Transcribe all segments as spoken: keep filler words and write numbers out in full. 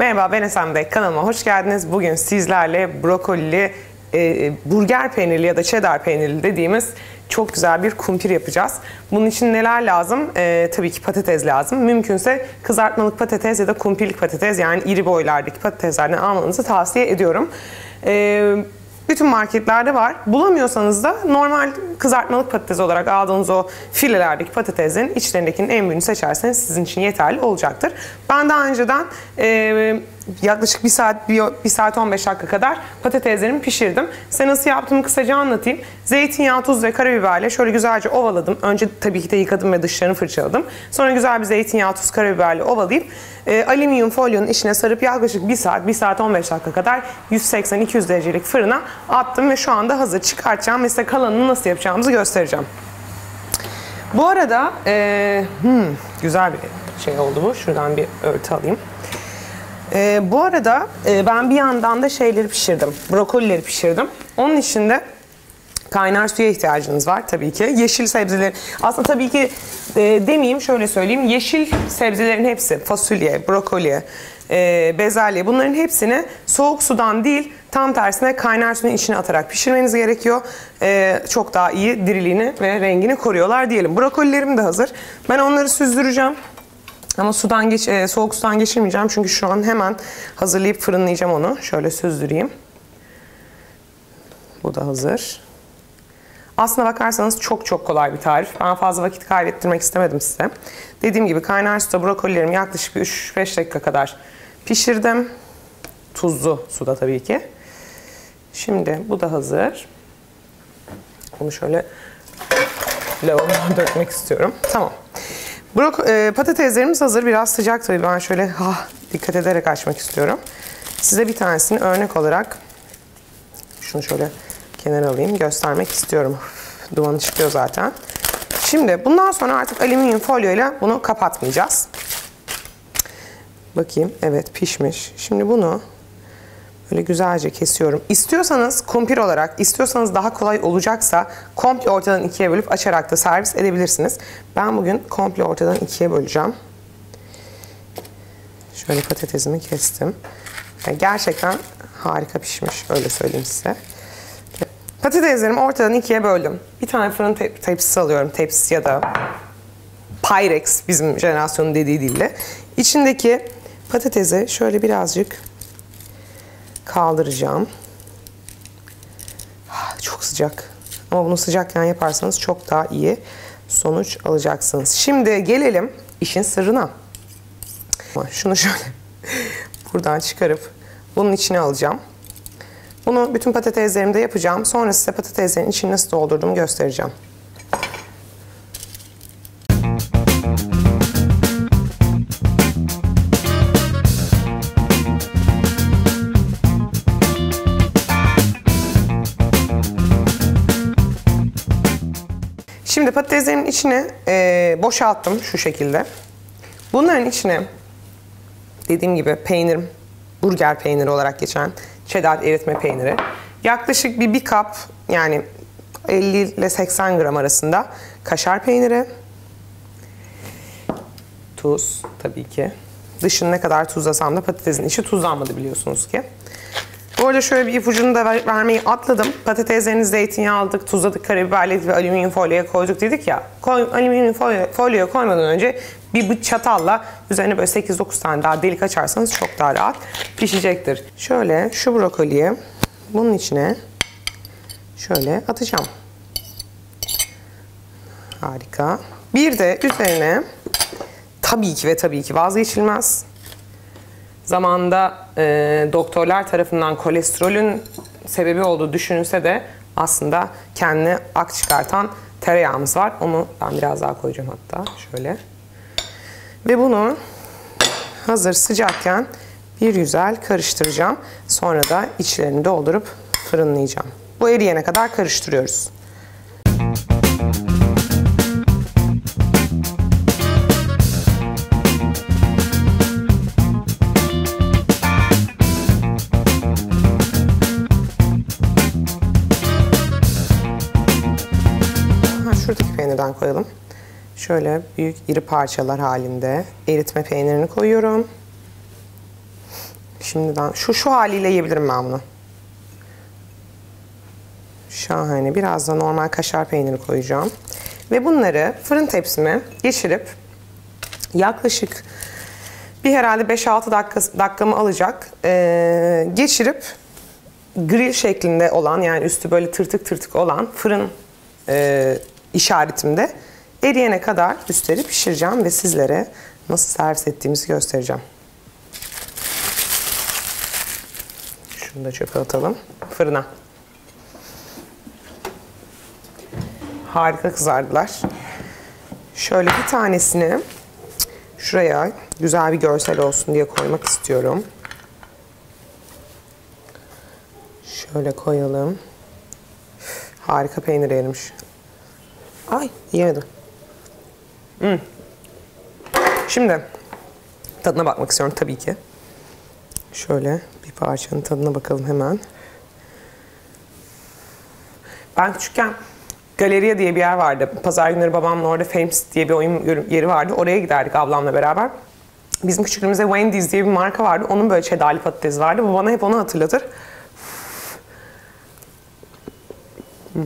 Merhaba, ben Esen Bey. Kanalıma hoş geldiniz. Bugün sizlerle brokolili, e, burger peynirli ya da cheddar peynirli dediğimiz çok güzel bir kumpir yapacağız. Bunun için neler lazım? E, tabii ki patates lazım. Mümkünse kızartmalık patates ya da kumpirlik patates, yani iri boylardaki patateslerden almanızı tavsiye ediyorum. E, Bütün marketlerde var. Bulamıyorsanız da normal kızartmalık patates olarak aldığınız o filelerdeki patateslerin içlerindekinin en büyüğünü seçerseniz sizin için yeterli olacaktır. Ben daha önceden e, yaklaşık bir saat, bir, bir saat on beş dakika kadar patateslerimi pişirdim. Size nasıl yaptığımı kısaca anlatayım. Zeytinyağı, tuz ve karabiberle şöyle güzelce ovaladım. Önce tabii ki de yıkadım ve dışlarını fırçaladım. Sonra güzel bir zeytinyağı, tuz, karabiberle ovalayıp e, alüminyum folyonun içine sarıp yaklaşık bir saat, bir saat on beş dakika kadar yüz seksen iki yüz derecelik fırına attım ve şu anda hazır. Çıkartacağım ve size kalanını nasıl yapacağımızı göstereceğim. Bu arada e, hmm, güzel bir şey oldu bu. Şuradan bir örtü alayım. Ee, bu arada e, ben bir yandan da şeyleri pişirdim. Brokolileri pişirdim. Onun için de kaynar suya ihtiyacınız var tabii ki. Yeşil sebzeler, aslında tabii ki e, demeyeyim, şöyle söyleyeyim. Yeşil sebzelerin hepsi, fasulye, brokoli, e, bezelye, bunların hepsini soğuk sudan değil, tam tersine kaynar suyun içine atarak pişirmeniz gerekiyor. E, çok daha iyi diriliğini ve rengini koruyorlar diyelim. Brokolilerim de hazır. Ben onları süzdüreceğim. Ama sudan geç, e, soğuk sudan geçirmeyeceğim çünkü şu an hemen hazırlayıp fırınlayacağım onu. Şöyle süzdüreyim. Bu da hazır. Aslına bakarsanız çok çok kolay bir tarif. Ben fazla vakit kaybettirmek istemedim size. Dediğim gibi kaynar suda brokolilerimi yaklaşık üç beş dakika kadar pişirdim. Tuzlu suda tabii ki. Şimdi bu da hazır. Bunu şöyle lavaboya dökmek istiyorum. Tamam. Brok e, patateslerimiz hazır. Biraz sıcak tabii. Ben şöyle ha, dikkat ederek açmak istiyorum. Size bir tanesini örnek olarak şunu şöyle kenara alayım. Göstermek istiyorum. Dumanı çıkıyor zaten. Şimdi bundan sonra artık alüminyum folyoyla bunu kapatmayacağız. Bakayım. Evet, pişmiş. Şimdi bunu böyle güzelce kesiyorum. İstiyorsanız kumpir olarak, istiyorsanız daha kolay olacaksa komple ortadan ikiye bölüp açarak da servis edebilirsiniz. Ben bugün komple ortadan ikiye böleceğim. Şöyle patatesimi kestim. Yani gerçekten harika pişmiş, öyle söyleyeyim size. Patateslerimi ortadan ikiye böldüm. Bir tane fırın te tepsisi alıyorum. Tepsisi ya da Pyrex, bizim jenerasyonun dediği dille. İçindeki patatesi şöyle birazcık kaldıracağım. Çok sıcak. Ama bunu sıcakken yaparsanız çok daha iyi sonuç alacaksınız. Şimdi gelelim işin sırrına. Şunu şöyle buradan çıkarıp bunun içine alacağım. Bunu bütün patateslerimde yapacağım. Sonra size patateslerin içini nasıl doldurduğumu göstereceğim. Şimdi patateslerimin içine e, boşalttım şu şekilde. Bunların içine dediğim gibi peynirim, burger peyniri olarak geçen cheddar eritme peyniri. Yaklaşık bir, bir kap, yani elli ile seksen gram arasında kaşar peyniri. Tuz tabii ki. Dışını ne kadar tuzlasam da patatesin içi tuzlanmadı biliyorsunuz ki. Bu arada şöyle bir ipucunu da ver, vermeyi atladım. Patateslerini zeytinyağı aldık, tuzladık, karabiberledik ve alüminyum folyoya koyduk dedik ya. Koy, alüminyum folyo, folyoya koymadan önce bir, bir çatalla üzerine böyle sekiz dokuz tane daha delik açarsanız çok daha rahat pişecektir. Şöyle şu brokoliyi bunun içine şöyle atacağım. Harika. Bir de üzerine tabii ki ve tabii ki vazgeçilmez. Zamanında e, doktorlar tarafından kolesterolün sebebi olduğu düşünülse de aslında kendini ak çıkartan tereyağımız var. Onu ben biraz daha koyacağım hatta. Şöyle. Ve bunu hazır sıcakken bir güzel karıştıracağım. Sonra da içlerini doldurup fırınlayacağım. Bu eriyene kadar karıştırıyoruz. Şuradaki peynirden koyalım. Şöyle büyük iri parçalar halinde eritme peynirini koyuyorum. Şimdiden şu şu haliyle yiyebilirim ben bunu. Şahane. Biraz da normal kaşar peyniri koyacağım. Ve bunları fırın tepsime geçirip yaklaşık bir herhalde beş altı dakika, dakikamı alacak. Ee, geçirip grill şeklinde olan, yani üstü böyle tırtık tırtık olan fırın e, işaretimde eriyene kadar üstleri pişireceğim ve sizlere nasıl servis ettiğimizi göstereceğim. Şunu da çöpe atalım. Fırına. Harika kızardılar. Şöyle bir tanesini şuraya güzel bir görsel olsun diye koymak istiyorum. Şöyle koyalım. Harika peynir erimiş. Ay yemedim. Hmm. Şimdi tadına bakmak istiyorum tabii ki. Şöyle bir parçanın tadına bakalım hemen. Ben küçükken Galeriya diye bir yer vardı. Pazar günleri babamla orada Famous diye bir oyun yeri vardı. Oraya giderdik ablamla beraber. Bizim küçüklüğümüzde Wendy's diye bir marka vardı. Onun böyle çedarlı patatesi vardı. Bu bana hep onu hatırlatır. Hmm.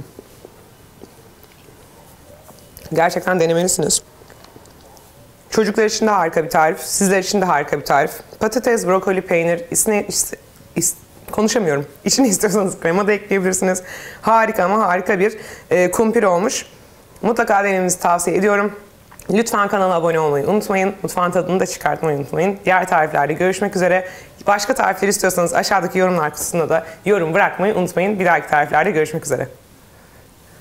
Gerçekten denemelisiniz. Çocuklar için de harika bir tarif. Sizler için de harika bir tarif. Patates, brokoli, peynir, isne, is, is, konuşamıyorum. İçine istiyorsanız krema da ekleyebilirsiniz. Harika ama harika bir e, kumpir olmuş. Mutlaka denemenizi tavsiye ediyorum. Lütfen kanala abone olmayı unutmayın. Mutfağın tadını da çıkartmayı unutmayın. Diğer tariflerde görüşmek üzere. Başka tarifler istiyorsanız aşağıdaki yorumlar kısmında da yorum bırakmayı unutmayın. Bir dahaki tariflerde görüşmek üzere.